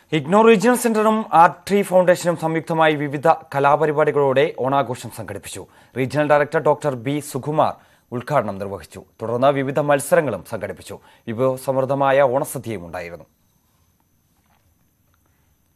IGNOU regional സെന്ററും art tree ഫൗണ്ടേഷനും സംയുക്തമായി വിവിധ കലാപരിപാടികളോടെ ഓണാഘോഷം സംഘടിപ്പിച്ചു. Regional director doctor B Sukumar ഉദ്ഘാടനം നിർവഹിച്ചു. തുടർന്ന് വിവിധ മത്സരങ്ങളും സംഘടിപ്പിച്ചു. വിഭവസമൃദ്ധമായ ഓണസദ്യയും ഉണ്ടായിരുന്നു.